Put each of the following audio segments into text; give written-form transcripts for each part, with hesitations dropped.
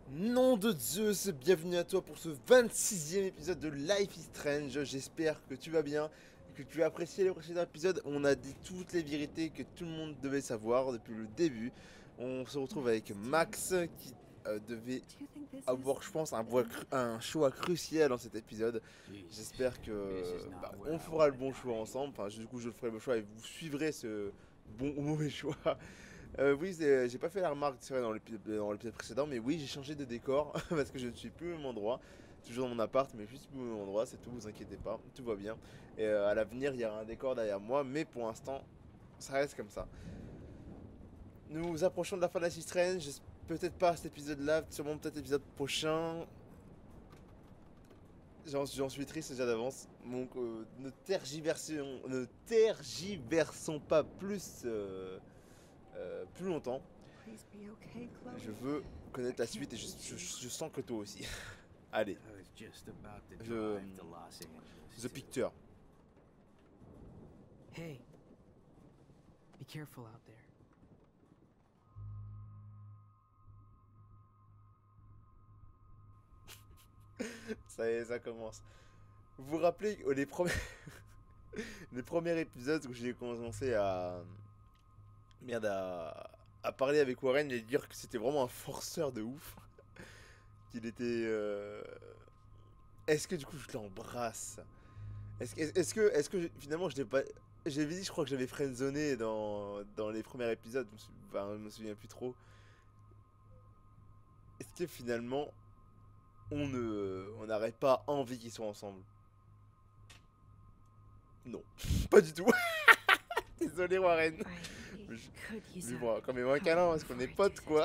Nom de Zeus, bienvenue à toi pour ce 26e épisode de Life is Strange. J'espère que tu vas bien et que tu as apprécié les précédents épisodes. On a dit toutes les vérités que tout le monde devait savoir depuis le début. On se retrouve avec Max qui devait avoir, je pense, un choix crucial dans cet épisode. J'espère que on fera le bon choix ensemble. Enfin, du coup, je ferai le bon choix et vous suivrez ce bon ou mauvais choix. Oui, j'ai pas fait la remarque c'est vrai, dans l'épisode précédent, mais oui, j'ai changé de décor parce que je ne suis plus au même endroit. Toujours dans mon appart, mais juste plus au même endroit, c'est tout, vous inquiétez pas, tout va bien. Et à l'avenir, il y aura un décor derrière moi, mais pour l'instant, ça reste comme ça. Nous approchons de la fin de la Life is Strange, peut-être pas cet épisode-là, sûrement peut-être l'épisode prochain. J'en suis triste déjà d'avance. Donc ne tergiversons pas plus longtemps. Je veux connaître la suite et je sens que toi aussi. Allez, je... The Picture. Hey, be careful out there. Ça y est, ça commence. Vous vous rappelez les premiers... les premiers épisodes où j'ai commencé à... Merde, à parler avec Warren et dire que c'était vraiment un forceur de ouf. Qu'il était... Est-ce que du coup je l'embrasse? Finalement je l'ai pas... J'avais dit, je crois que j'avais friendzoné dans les premiers épisodes, je me souviens plus trop. Est-ce que finalement on n'aurait pas envie qu'ils soient ensemble? Non, pas du tout. Désolé Warren. Lui, quand même un câlin parce qu'on est potes quoi.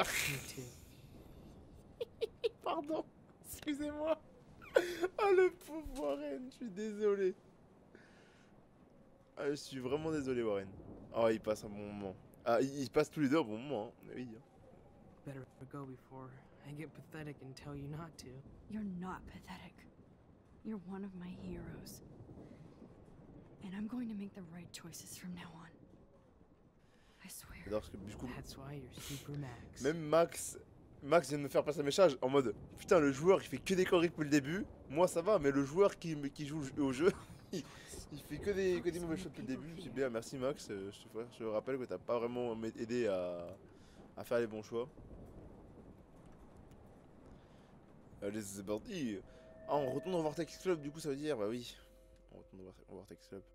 Pardon, excusez-moi. Ah le pauvre Warren, je suis désolé. Ah, je suis vraiment désolé Warren. Oh, il passe un bon moment. Ah, ils passent tous les deux un bon moment, hein. Oui. Better go before I get pathetic and tell you not to. You're not pathetic. You're one of my heroes. And I'm going to make the right choices from now on. I swear. Parce que du coup, That's why you're Super Max. même Max vient de me faire passer un message en mode putain, le joueur il fait que des conneries depuis le début. Moi ça va, mais le joueur qui joue au jeu, il fait que des mauvais choix depuis le début. J'ai bien, merci Max. Je te rappelle que t'as pas vraiment aidé à faire les bons choix. Allez, c'est parti. Ah, on retourne au Vortex Club, du coup ça veut dire, bah oui. On retourne au Vortex Club.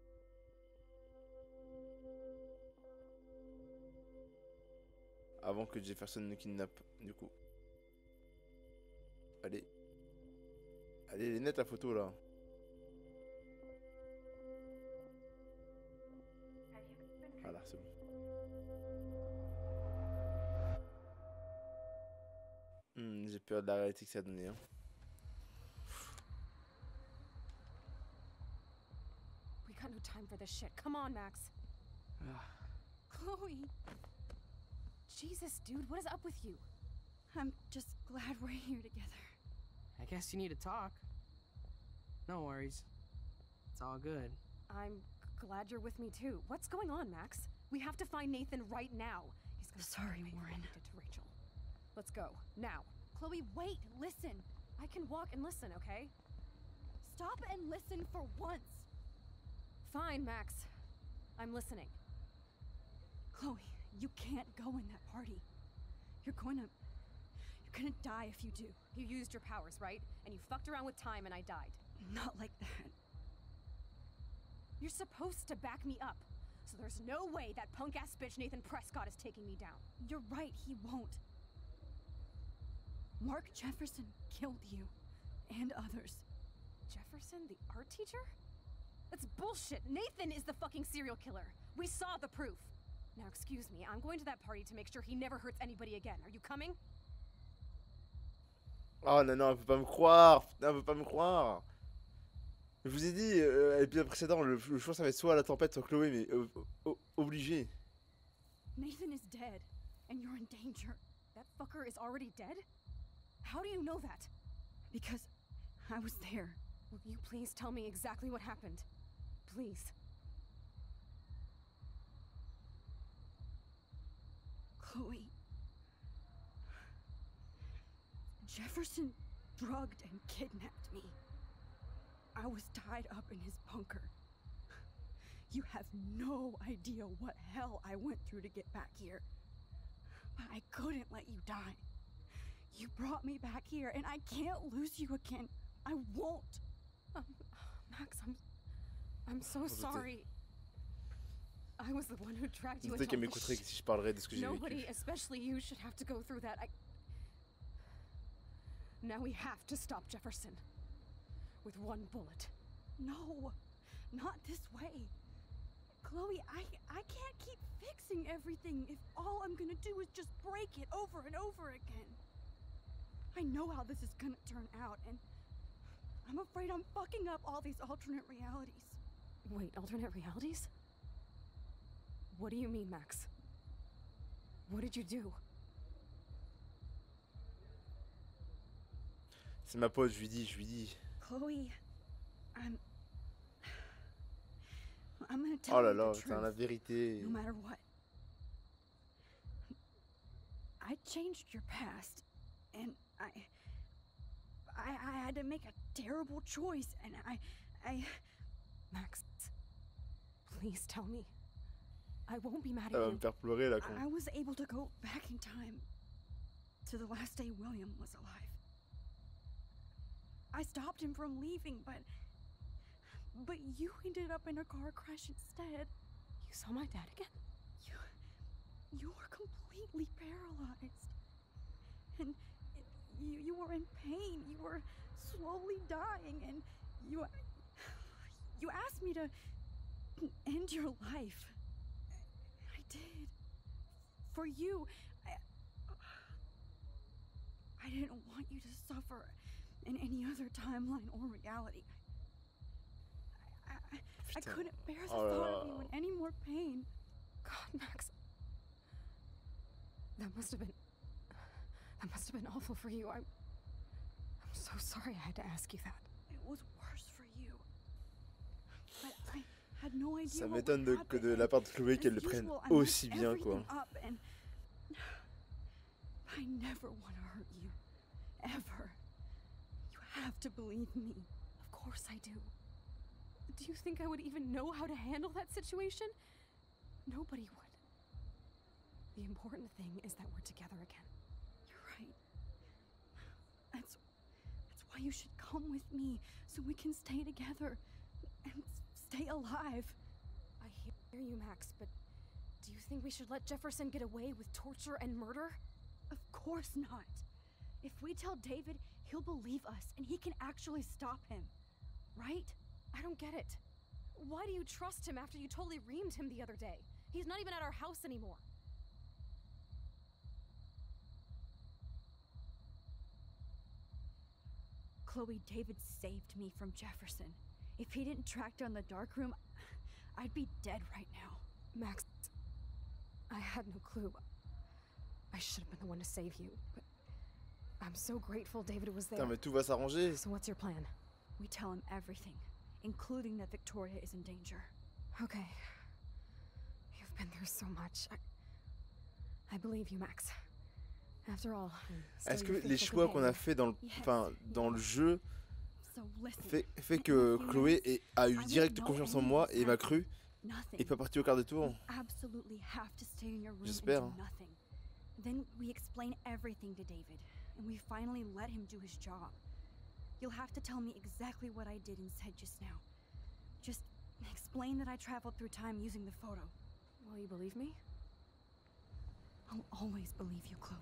Avant que Jefferson ne kidnappe, du coup. Allez. Allez, elle est nette la photo là. Voilà, c'est bon. J'ai peur de la réalité que ça a donné. Hein. We got no time for this shit. Come on, Max. Chloe. Jesus, dude, what is up with you? I'm just glad we're here together. I guess you need to talk. No worries. It's all good. I'm glad you're with me too. What's going on, Max? We have to find Nathan right now. He's gonna Sorry, make Warren. it to Rachel. Let's go now. Chloe, wait, listen. I can walk and listen, okay? Stop and listen for once. Fine, Max. I'm listening. Chloe, you can't go in that party. You're gonna die if you do. You used your powers, right? And you fucked around with time and I died. Not like that. You're supposed to back me up. So there's no way that punk-ass bitch Nathan Prescott is taking me down. You're right, he won't. Mark Jefferson killed you. And others. Jefferson, the art teacher? That's bullshit! Nathan is the fucking serial killer! We saw the proof! Now excuse me, I'm going to that party to make sure he never hurts anybody again. Are you coming? Oh non, non, elle peut pas me croire. Putain, elle peut pas me croire. Je vous ai dit, à l'épisode précédent, le choix ça va être soit la tempête, soit Chloé, mais obligé. Nathan is dead. And you're in danger. That fucker is already dead? How do you know that? Because I was there. Will you please tell me exactly what happened? Please. Chloe. Jefferson drugged and kidnapped me. I was tied up in his bunker. You have no idea what hell I went through to get back here. But I couldn't let you die. You brought me back here, and I can't lose you again. I won't. Max, I'm so sorry. I was the one who dragged you Peut-être into qu'elle all m'écouterait this si je parlerais de ce que j'ai Nobody, vécu. especially you, should have to go through that. Now we have to stop Jefferson. With one bullet. No, not this way. Chloe, I can't keep fixing everything if all I'm gonna do is just break it over and over again. I know how this is gonna turn out, and I'm afraid I'm fucking up all these alternate realities. Wait, alternate realities? What do you mean, Max? What did you do? C'est ma pote, je lui dis. Chloe, I'm gonna tell Oh là you là, the putain, la truth, vérité. no matter what. I changed your past, and I had to make a terrible choice, and I Max, please tell me. I won't be mad Elle at va you. me faire pleurer là. I was able to go back in time to the last day William was alive. I stopped him from leaving, but you ended up in a car crash instead. You saw my dad again? You were completely paralyzed. And you were in pain. You were slowly dying, and you asked me to end your life. I did. For you. I didn't want you to suffer in any other timeline or reality. I Putain. couldn't bear the Oh là thought of là. you in any more pain. God, Max. That must have been awful for you. I'm so sorry I had to ask you that. It was worse for you. But I had no idea Ça what m'étonne would que de happen, la part de Chloé and qu'elle le as prenne usual, I aussi messed bien quoi. everything up, and I never want to hurt you. Ever. You have to believe me. Of course I do. Do you think I would even know how to handle that situation? Nobody would. The important thing is that we're together again. You're right. That's why you should come with me, so we can stay together and stay alive. I hear you, Max, but do you think we should let Jefferson get away with torture and murder? Of course not. If we tell David, he'll believe us and he can actually stop him. Right? I don't get it. Why do you trust him after you totally reamed him the other day? He's not even at our house anymore. Chloe, David saved me from Jefferson. If he didn't track down the dark room, I'd be dead right now. Max, I had no clue. I should have been the one to save you, but I'm so grateful David was there. Putain, mais tout va s'arranger. So what's your plan? We tell him everything, including that Victoria is in danger. Okay. You've been through so much. I believe you, Max. After all, I'm still Est-ce que your les faithful choix qu'on a companion. fait dans le, enfin, dans le jeu So listen, fait que Chloé a eu direct confiance en moi et m'a cru nothing. et pas parti au quart de tour. You absolutely have to stay in your room and J'espère. do nothing. Then we explain everything to David, and we finally let him do his job. You'll have to tell me exactly what I did and said just now. Just explain that I traveled through time using the photo. Will you believe me? I'll always believe you, Chloe.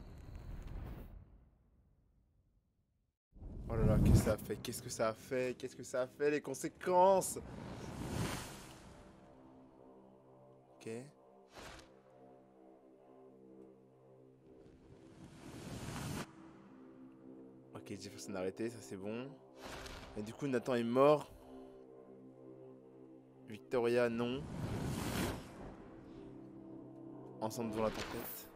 Oh là là, qu'est-ce que ça a fait? Qu'est-ce que ça a fait? Qu'est-ce que ça a fait? Les conséquences? Ok. Ok, Jefferson a arrêté, ça c'est bon. Et du coup, Nathan est mort. Victoria, non. Ensemble devant la tempête.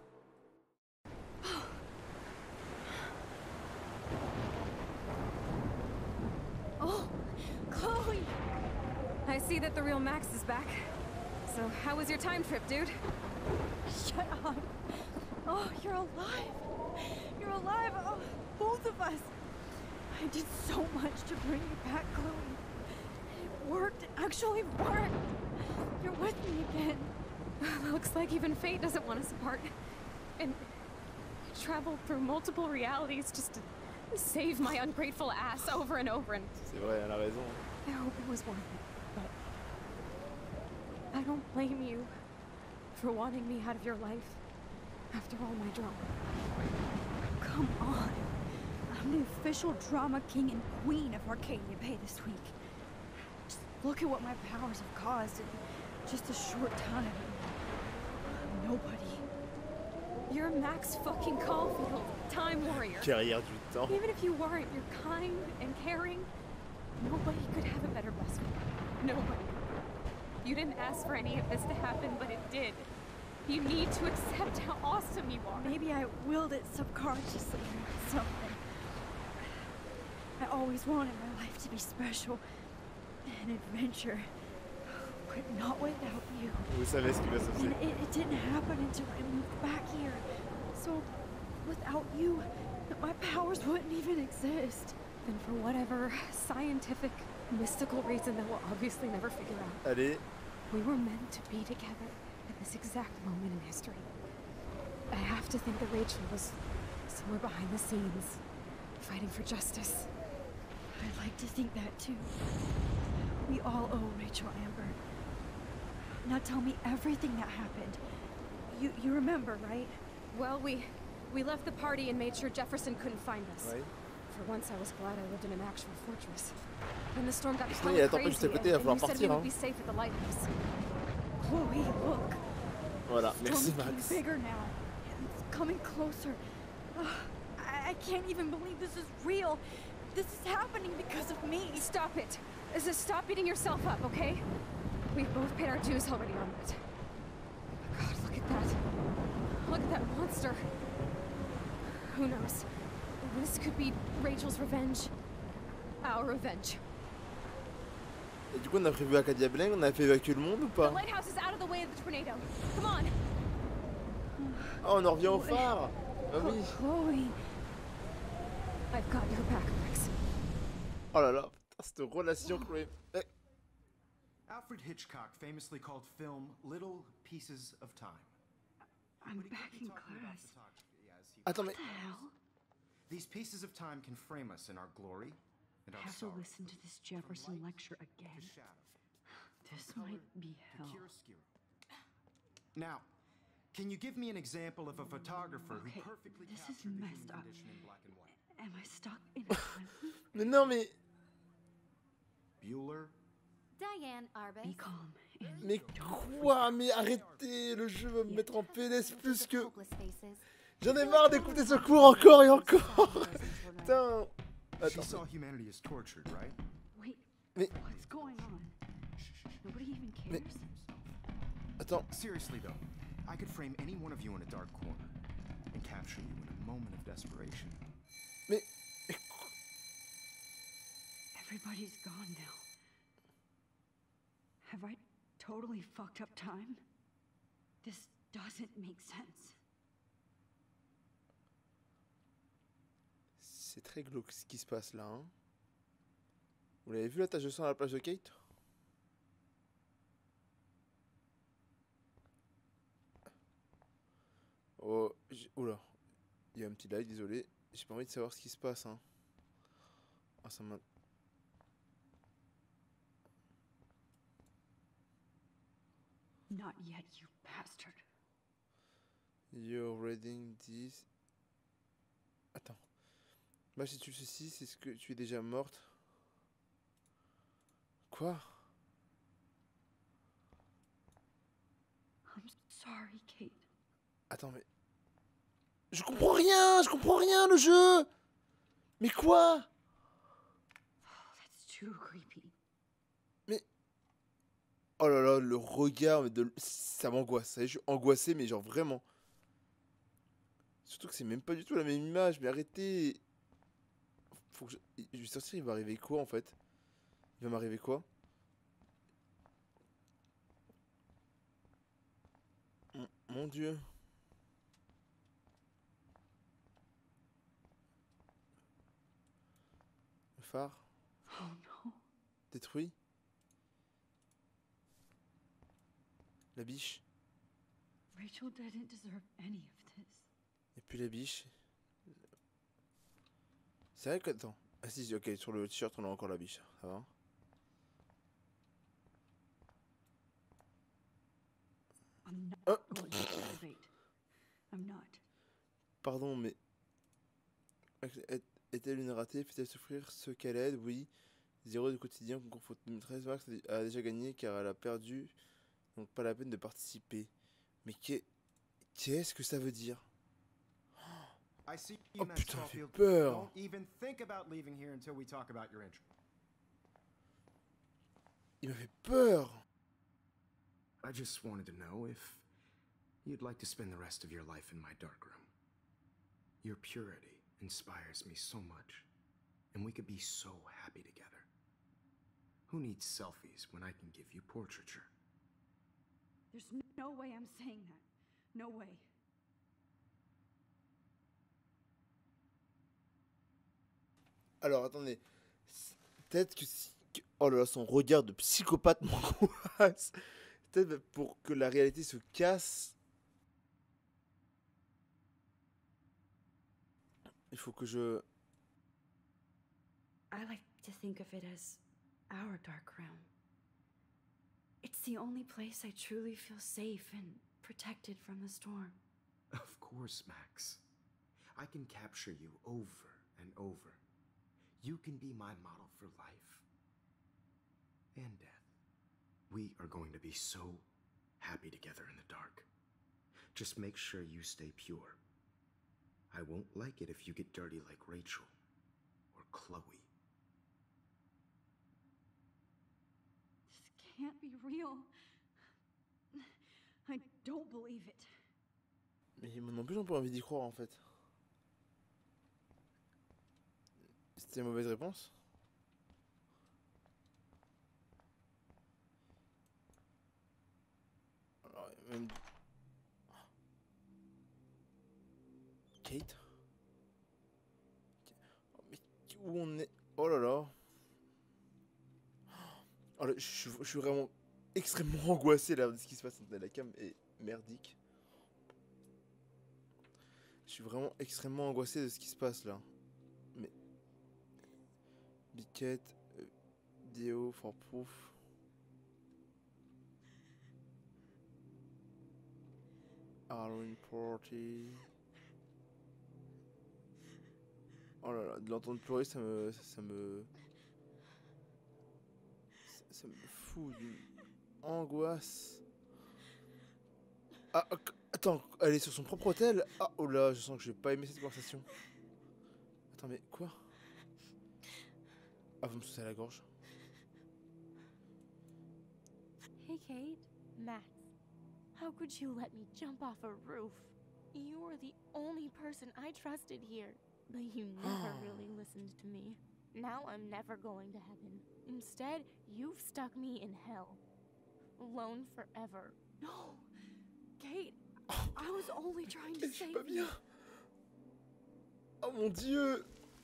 Oh, Chloe! I see that the real Max is back. So, how was your time trip, dude? Shut up! Oh, you're alive! You're alive! Oh, was. I did so much to bring you back, Chloe. It worked. It actually worked. You're with me again. Looks like even fate doesn't want us apart. And I traveled through multiple realities just to save my ungrateful ass over and over, and C'est vrai, elle a raison. I hope it was worth it. But I don't blame you for wanting me out of your life after all my drama. Come on. I'm the official drama king and queen of Arcadia Bay this week. Just look at what my powers have caused in just a short time. Nobody. You're Max fucking Caulfield, Time Warrior. Carrière du temps. Even if you weren't, you're kind and caring. Nobody could have a better best friend. Nobody. You didn't ask for any of this to happen, but it did. You need to accept how awesome you are. Maybe I willed it subconsciously or something. I always wanted my life to be special. An adventure. But not without you. Vous savez ce qui va se And passer. it didn't happen until I moved back here. So, without you, my powers wouldn't even exist. And for whatever scientific, mystical reason that we'll obviously never figure out, Allez, we were meant to be together at this exact moment in history. I have to think that Rachel was somewhere behind the scenes, fighting for justice. I'd like to think that too. We all owe Rachel Amber. Now tell me everything that happened. You remember, right? Well, we left the party and made sure Jefferson couldn't find us. ouais. For once, I was glad I lived in an actual fortress. Then the storm got Sinon, il kind attend of pas crazy, juste à côté, and il va falloir you said we partir. would Hein. be safe at the lighthouse. Chloe, look. Voilà, Storm's merci getting Max. bigger now. It's coming closer. I can't even believe this is real. This is happening because of me. Stop it! Stop beating yourself up, okay? We've both paid our dues already on it. God, look at that. Look at that monster. Who knows? This could be Rachel's revenge. Our revenge. Et du coup, on a prévu Arcadia Bay, on a fait évacuer le monde ou The pas? lighthouse is out of the way of the tornado. Come on! Ah, on en revient au phare. Ah oui. Chloe. I've got your back, Max. Oh là là, putain, cette relation, Chloé. Eh, Alfred Hitchcock famously called film little pieces of time. I'm But he back could be in talking about class. photography as he Attends, mais What the hell? These pieces of time can frame us in our glory and I our have to sorrow. listen to this Jefferson From light lecture to again. shadow, This from might color be to hell. chiaroscuro. Now, can you give me an example of a photographer Okay, who perfectly this is captured the messed human up. condition in black and white? Am I stuck in a time loop? Mais non, mais. Bueller? Diane Arbus. Be calm. And Mais quoi? Mais arrêtez, le jeu va me mettre en PLS plus que. Hopeless faces. J'en ai marre d'écouter ce cours encore et encore. Putain. She Attends. saw humanity as tortured, right? wait, Mais. what's going on? Nobody even Mais- cares. Attends. Seriously though, I could frame any one of you in a dark corner and capture you in a moment of desperation. Mais. Everybody's gone now. Have I totally fucked up time? This doesn't make sense. C'est très glauque ce qui se passe là. Hein. Vous l'avez vu la tache de sang à la plage de Kate? Oh, oula. Il y a un petit lag, désolé. J'ai pas envie de savoir ce qui se passe. Hein. Ah, ça m'a. Not yet, you bastard. You're reading this. Attends. Bah, si tu fais ceci, c'est ce que tu es déjà morte. Quoi? I'm sorry, Kate. Attends, mais. Je comprends rien, le jeu! Mais quoi? Oh, that's too creepy. Oh là là, le regard, mais ça m'angoisse. Ça y est, je suis angoissé, mais genre vraiment. Surtout que c'est même pas du tout la même image, mais arrêtez. Faut que je vais sortir, il va arriver quoi en fait? Il va m'arriver quoi? Mon Dieu. phare. Oh no. Détruit. La biche. Rachel didn't deserve any of this. Et puis la biche. C'est vrai que... Attends. Ah si, ok, sur le t-shirt on a encore la biche. Ça va. I'm not Oh. going to activate. I'm not. Pardon, mais... Est-elle une ratée? Fait-elle souffrir ce qu'elle aide? Oui. 0 du quotidien, concours photo 2013. Max a déjà gagné car elle a perdu. Donc pas la peine de participer. Mais qu'est-ce que ça veut dire? I see Oh you, Max putain, ça fait Caulfield. peur. Don't even think about leaving here until we talk about your injury. Il m'a fait peur. I just wanted to know if you'd like to spend the rest of your life in my dark room. Your purity inspires me so much, and we could be so happy together. Who needs selfies when I can give you portraiture? There's no way I'm saying that. No way. Alors attendez. Peut-être que si... Oh là là, son regard de psychopathe m'angoisse. Peut-être pour que la réalité se casse. Il faut que je... I like to think of it as our dark room. It's the only place I truly feel safe and protected from the storm. Of course, Max. I can capture you over and over. You can be my model for life and death. We are going to be so happy together in the dark. Just make sure you stay pure. I won't like it if you get dirty like Rachel or Chloe. This can't be real. I don't believe it. Mais moi non plus, j'ai pas envie d'y croire en fait. C'était une mauvaise réponse. Alors, même... Kate? Mais où on est? Oh là là. Oh là, je suis vraiment extrêmement angoissé là de ce qui se passe. La cam est merdique. Je suis vraiment extrêmement angoissé de ce qui se passe là. Mais... Biquette... Déo, for proof... Halloween Party... Oh là là, de l'entendre pleurer, ça me fout d'une angoisse. Ah, attends, elle est sur son propre hôtel? Ah, oh là, je sens que je vais pas aimer cette conversation. Attends, mais quoi? Ah, vous me sautez à la gorge. Hey, Kate. Max. How could you let me jump off a roof? You were the only person I trusted here. But you never really listened to me. Now I'm never going to heaven. Instead, you've stuck me in hell. Alone forever. No! Kate, I was only trying to Je suis save pas you. bien. Oh mon dieu.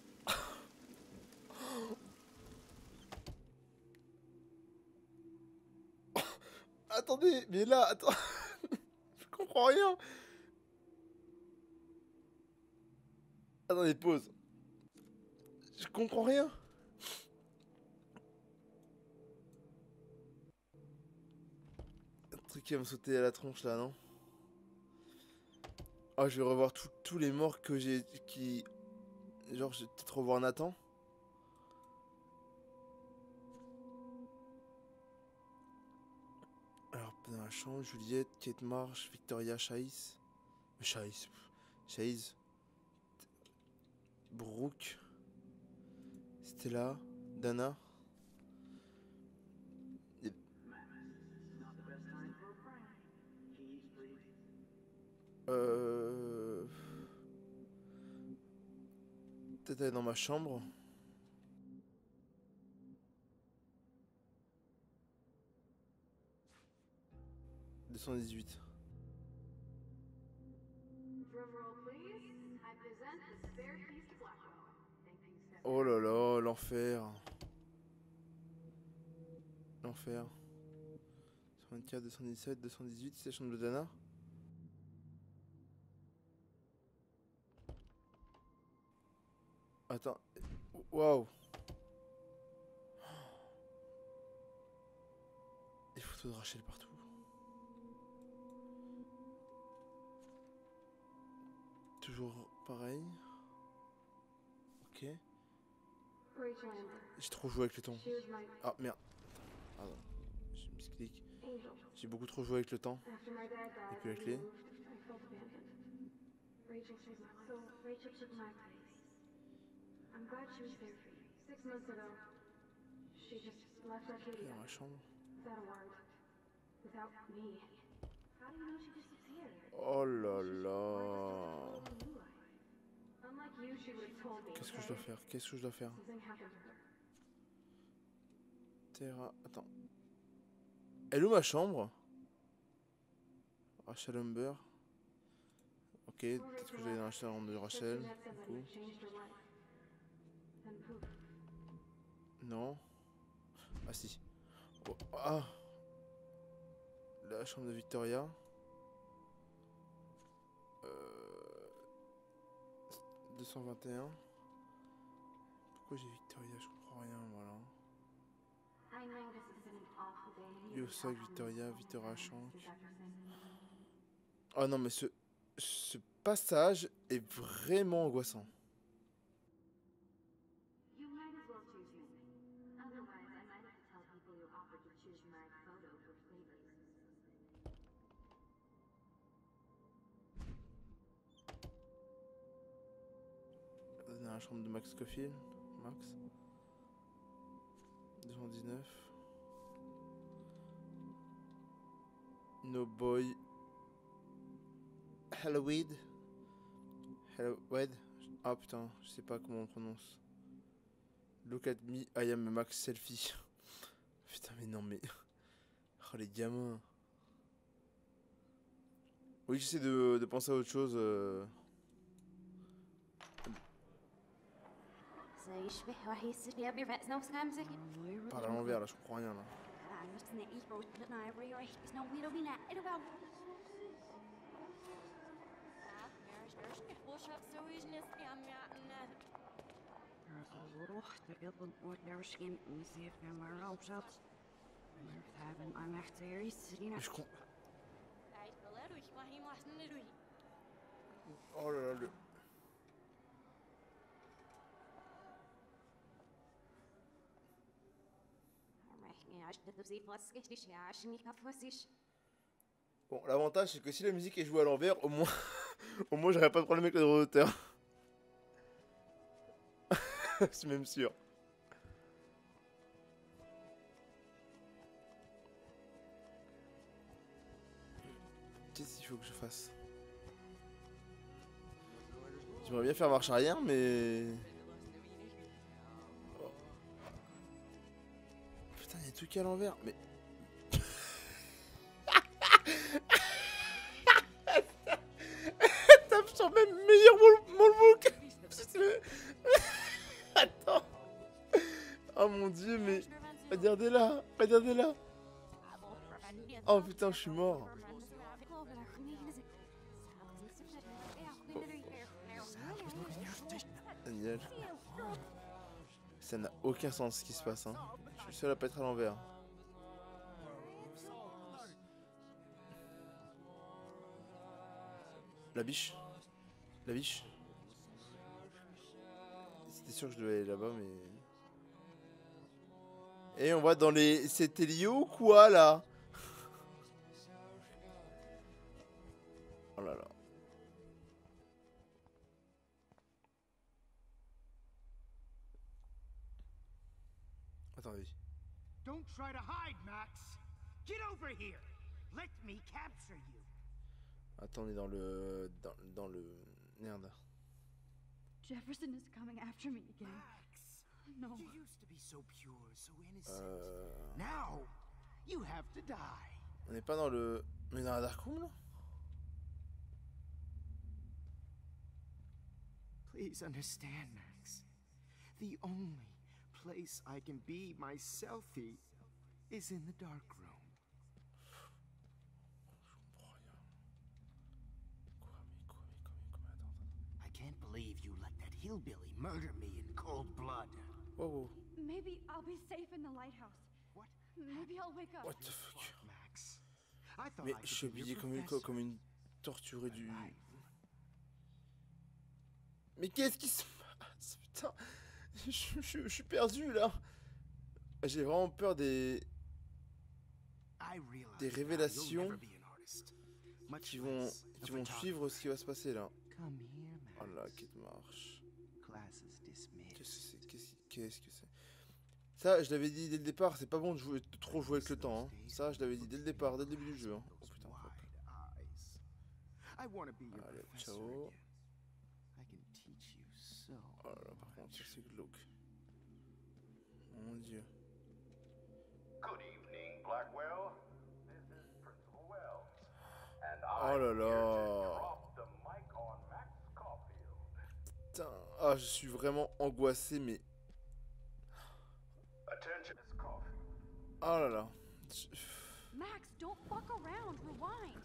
Attendez, mais là, attends. Je comprends rien. Attendez, pause. Je comprends rien. Un truc qui va me sauter à la tronche là, non? Oh, je vais revoir tous les morts que j'ai... Genre, je vais peut-être revoir Nathan. Alors, dans la chambre, Juliette, Kate Marsh, Victoria, Chase. Chase. Brooke. Stella. Dana. Peut-être aller dans ma chambre. $218. Drum roll, please. I present the spare piece to Blackwell. Thank you, Step Oh là là, l'enfer. L'enfer. 124, 217, 218, c'est la chambre de Dana. Attends. Waouh. Des photos de Rachel partout. Toujours pareil. Ok. J'ai trop joué avec le temps. Ah merde. Pardon. Je misclique. J'ai beaucoup trop joué avec le temps. Et puis la clé. Dans ma chambre. Oh là là. Qu'est-ce que je dois faire? Qu'est-ce que je dois faire? Terra. Attends. Elle est où ma chambre? Rachel Humber. Ok, peut-être que je vais aller dans la chambre de Rachel. Du coup. Non. Ah si. Oh, ah. La chambre de Victoria. 221. Pourquoi j'ai Victoria? Je comprends rien, voilà. Yosak, Victoria, Victoria Shank. Oh non, mais ce passage est vraiment angoissant. Dans la chambre de Max Scofield. Max. 219. No boy. Halloween. Halloween. Ah putain, je sais pas comment on prononce. Look at me, I am a Max selfie. Putain, mais non, mais. Oh, les gamins. Oui, j'essaie de penser à autre chose. Parle à l'envers là, je comprends rien là. Mais je comprends. Oh là là, le. Bon, l'avantage c'est que si la musique est jouée à l'envers, au moins, au moins j'aurais pas de problème avec le droit d'auteur. Je suis même sûr. Qu'est-ce qu'il faut que je fasse? J'aimerais bien faire marche arrière, mais... Oh. Putain, il y a tout qui est à l'envers, mais... Tape sur même meilleur Molbook. Attends. Oh mon dieu, mais... Regardez là, regardez là. Oh putain, je suis mort. Daniel. Ça n'a aucun sens ce qui se passe, hein. Je suis le seul à pas être à l'envers. La biche. La biche. C'était sûr que je devais aller là-bas, mais... Et on va dans les... C'était lié ou quoi, là? Oh là là. Attendez. Don't try to hide, Max. Get over here. Let me capture you. Attends, on est dans le... Dans le... Merde. Jefferson is coming after me again. Max, No. you used to be so pure, so innocent. Now, you have to die. On n'est pas dans le... Mais dans la Dark Room, là? Please understand, Max. the only place I can be myself is in the dark room. I can't believe you let that hillbilly murder me in cold blood. Wow, wow. Maybe I'll be safe in the lighthouse. What? Maybe I'll wake up. What the fuck? Max. I thought Mais I could je suis be your habillé professor. comme une torturée du... Alive. Mais qu'est-ce qui se passe? Putain, je suis perdu là. J'ai vraiment peur des I realize Des now révélations you'll never be an artist, much qui less a vont suivre ce qui va se passer là. Come here, Max. Oh là, quelle marche. Class is dismissed. Qu'est-ce que c'est? Ça, je l'avais dit dès le départ, c'est pas bon de jouer, de trop jouer avec le temps. Hein. Ça, je l'avais dit dès le départ, dès le début du jeu. Hein. Oh putain, fuck. I want to be your Allez, professor ciao. again. I can teach you so Oh là là, par contre, ça c'est glauque. Mon dieu. Good evening, Blackwell. This is Principal Wells. And Oh I'm là here to là. drop the mic on Max Caulfield. Putain, ah, je suis vraiment angoissé, mais... Attention, Miss Caulfield. Oh là là. Max, don't fuck around. Rewind.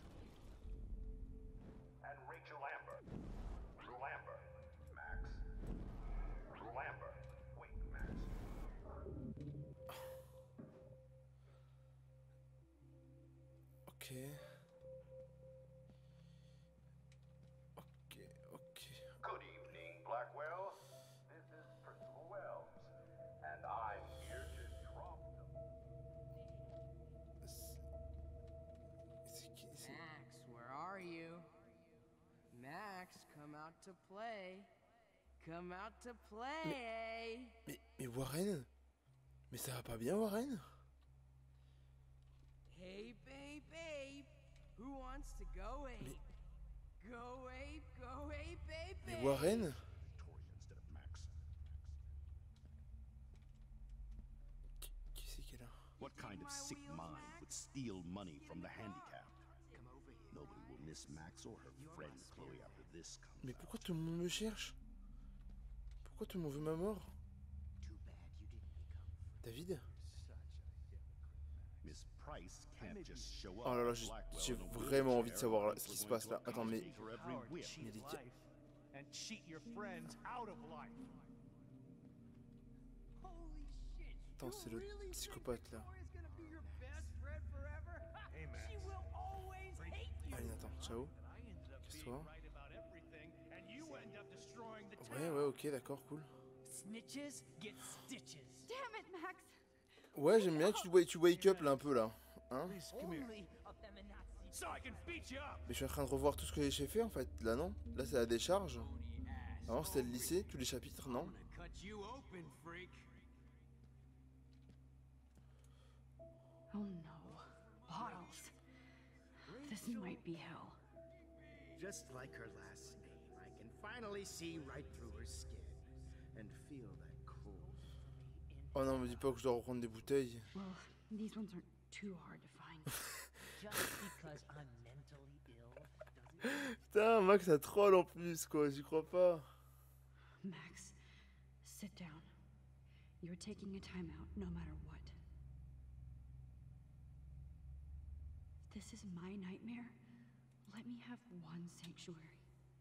And Rachel Lambert. Lambert. Max. Lambert. Wait, Max. Ok. Good evening, Blackwell. This is Principal Wells. And I'm here to drop the... Max, where are you? Max, come out to play. Come out to play. Mais Warren? Mais ça va pas bien, Warren? Hey, babe. Who wants to go ape? Go ape, babe. Mais Warren? Qui c'est qui est là? What kind of sick mind would steal money from the handicapped? Nobody will miss Max or her friend Chloe after this comes Mais out. pourquoi tout le monde me cherche? Pourquoi tout le monde veut ma mort? David? Miss Price can't just show up Oh là là, at j'ai Blackwell in a vraiment envie de wheelchair savoir unless ce qui we're se going passe to là. Attends, mais... accommodate her every whim. Il y a des ca- And cheat your friends out of life. Holy shit. Attends, c'est le psychopathe là. Victoria's gonna be your best friend forever. Hey, Max. She will always hate you. Allez, Nathan, ciao. I ended up being Casse-toi. right about everything, and you end up destroying the town. Ouais, ok, d'accord, cool. Snitches get stitches. Damn it, Max. Ouais, j'aime bien que tu wake up là un peu là. Hein? Please, come here. So I can beat you up. Mais je suis en train de revoir tout ce que j'ai fait en fait. Là, non? Là, c'est la décharge. Avant, c'était le lycée, tous les chapitres, non? Cut you open, freak. Oh no. Bottles. This might be hell. Just like her last name, I can finally see right through her skin and feel that cold. Oh non, me dis pas que je dois reprendre des bouteilles. Well, these ones aren't too hard to find. Just because I'm mentally ill doesn't Putain, Max, ça troll en plus, quoi, j'y crois pas. Max, sit down. You're taking a timeout no matter what. This is my nightmare. Let me have one sanctuary.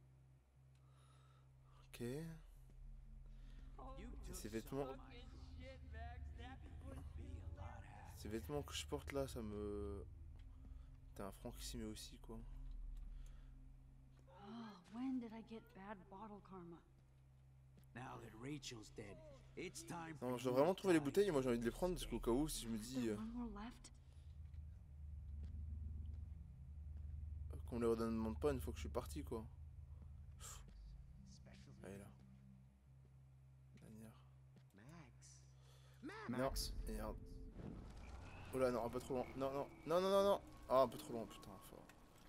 Ok. Et ces vêtements... Ces vêtements que je porte là, ça me... T'as un franc qui s'y met aussi, quoi. Oh, when did I get bad bottle karma? Now that Rachel's dead, it's time Non, for je dois you vraiment to trouver les die. bouteilles et moi j'ai envie de les prendre parce qu'au cas où, si je me Is dis there one more left? qu'on me les redemande pas une fois que je suis parti, quoi. Allez là. Lanière. Max. Non, merde. Oh là, non, un peu trop loin. Non. Ah, un peu trop loin, putain, fort.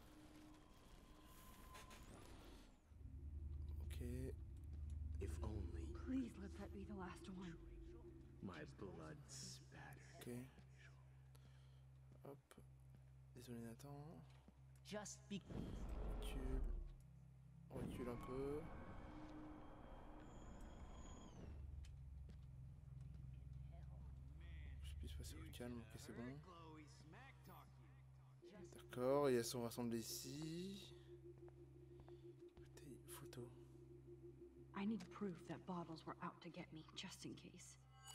Ok. If only Please let that be the last one. my blood spattered. Ok. Hop. Désolé, Nathan. Just be Recule. On recule un peu. calme, ok, c'est bon. D'accord, et elles sont rassemblées ici. Écoutez, photo. I need proof that bottles were out to get me, just in case.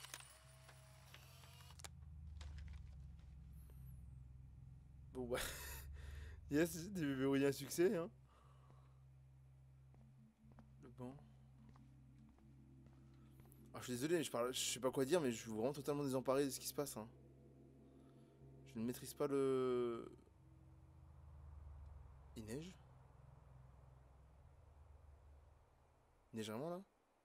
Bon bah... yes, j'ai verrouillé un succès, hein. Le banc. Alors, je suis désolé, je sais pas quoi dire, mais je suis vraiment totalement désemparé de ce qui se passe, hein. Je ne maîtrise pas le... Il neige? Il neige vraiment là?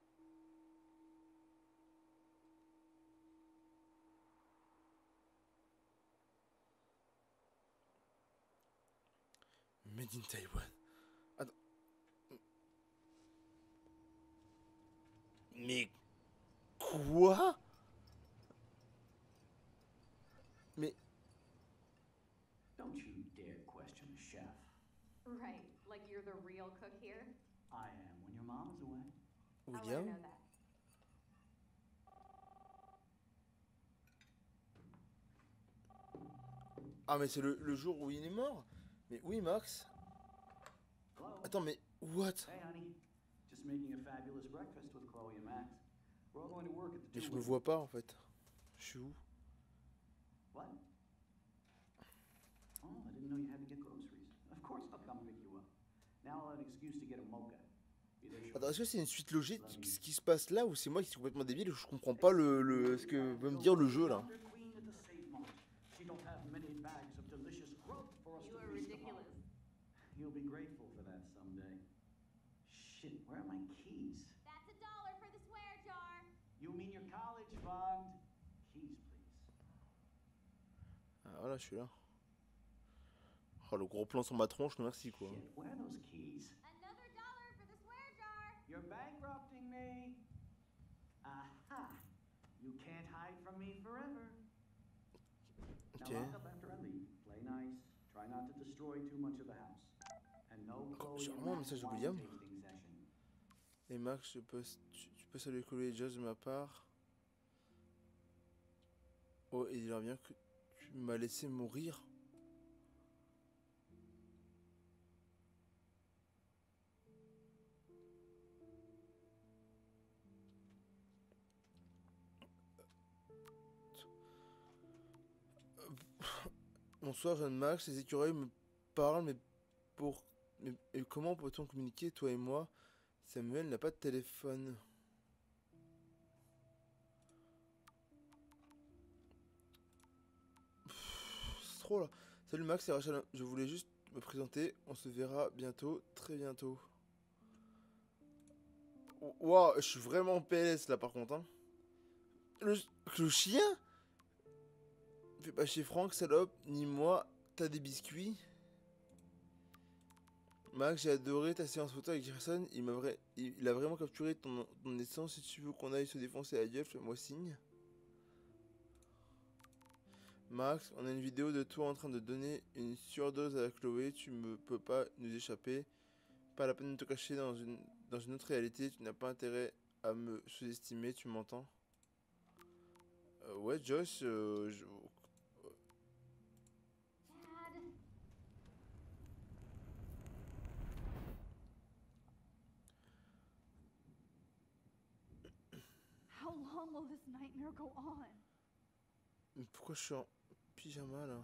Made in Taiwan. Attends. Mais... Quoi? Mais... Don't you dare question the chef. Right, like you're the real cook here? I am when your mom is away. How would I William? know that? Ah mais c'est le jour où il est mort? Mais oui Max? Hello? Attends mais... What? Hey honey, just making a fabulous breakfast with Chloe and Max. We're all going to work at the Mais je two me vois pas en fait. Je suis où? What? Oh, I didn't know you had to get groceries. Of course I'll come pick you up. Now I'll have an excuse to get a mocha. Attends, est-ce que c'est une suite logique ce qui se passe là ou c'est moi qui suis complètement débile et je comprends pas ce que veut me dire le jeu là? She don't have many bags of delicious grub for us You to are feast ridiculous. upon. You'll be grateful for that someday. Shit, where are my keys? That's $1 for the swear jar. You mean your college fund? Keys, please. Ah voilà, je suis là. Oh le gros plan sur ma tronche, non merci quoi. Shit, where are those keys? Another $1 for the swear jar. You're bankrupting me. Aha! You can't hide from me forever. Ok. Now lock up after I leave. Play nice. Try not to destroy too much of the house. And no Chloe J'ai and vraiment un Max message de wine William. tasting session. Et Max, tu peux saluer Chloé et Joss de ma part. Oh, et dis-leur bien que tu m'as laissé mourir. Bonsoir, jeune Max. Les écureuils me parlent, mais comment peut-on communiquer, toi et moi? Samuel n'a pas de téléphone. C'est trop là. Salut Max, c'est Rachel. Je voulais juste me présenter. On se verra bientôt, très bientôt. Waouh, je suis vraiment en PLS là par contre. Hein. Le chien? Fais pas chez Franck, salope, ni moi. T'as des biscuits? Max, j'ai adoré ta séance photo avec Gerson. Il a vraiment capturé ton essence. Si tu veux qu'on aille se défoncer la gueule, fais-moi signe. Max, on a une vidéo de toi en train de donner une surdose à Chloé. Tu ne peux pas nous échapper. Pas la peine de te cacher dans une autre réalité. Tu n'as pas intérêt à me sous-estimer, tu m'entends? Ouais, Josh, How long will this nightmare go on? Mais pourquoi je suis en pyjama là?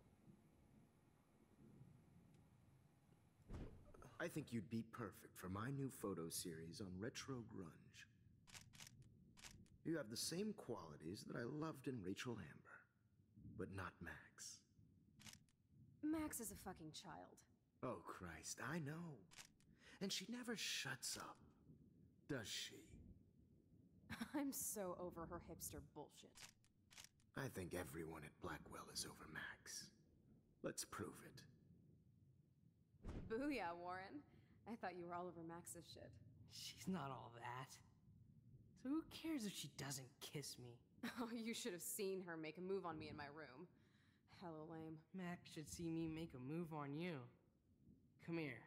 I think you'd be perfect for my new photo series on retro grunge. You have the same qualities that I loved in Rachel Amber, but not Max. Max is a fucking child. Oh, Christ, I know. And she never shuts up, does she? I'm so over her hipster bullshit. I think everyone at Blackwell is over Max. Let's prove it. Booyah, Warren. I thought you were all over Max's shit. She's not all that. So who cares if she doesn't kiss me? Oh, you should have seen her make a move on me in my room. Hella lame. Max should see me make a move on you. Come here.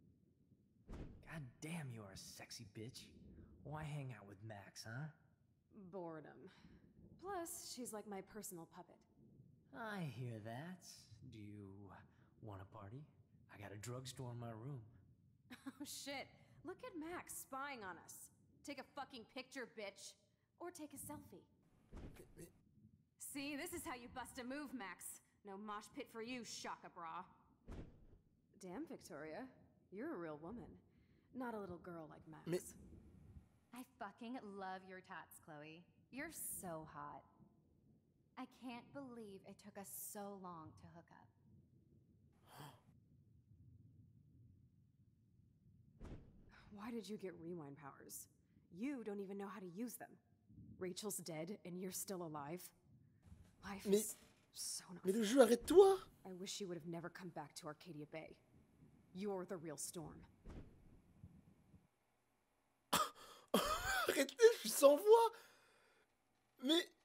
God damn, you are a sexy bitch. Why hang out with Max, huh? Boredom. Plus, she's like my personal puppet. I hear that. Do you want a party? I got a drugstore in my room. Oh shit. Look at Max spying on us. Take a fucking picture, bitch. Or take a selfie. See, this is how you bust a move, Max. No mosh pit for you, Shaka Bra. Damn, Victoria. You're a real woman. Not a little girl like Max. I fucking love your tats, Chloe. You're so hot. I can't believe it took us so long to hook up. Why did you get rewind powers? You don't even know how to use them. Rachel's dead and you're still alive. Life is so not Mais le fair. jeu, arrête-toi! I wish you would have never come back to Arcadia Bay. You're the real Storm. Arrêtez, je suis sans voix! Mais...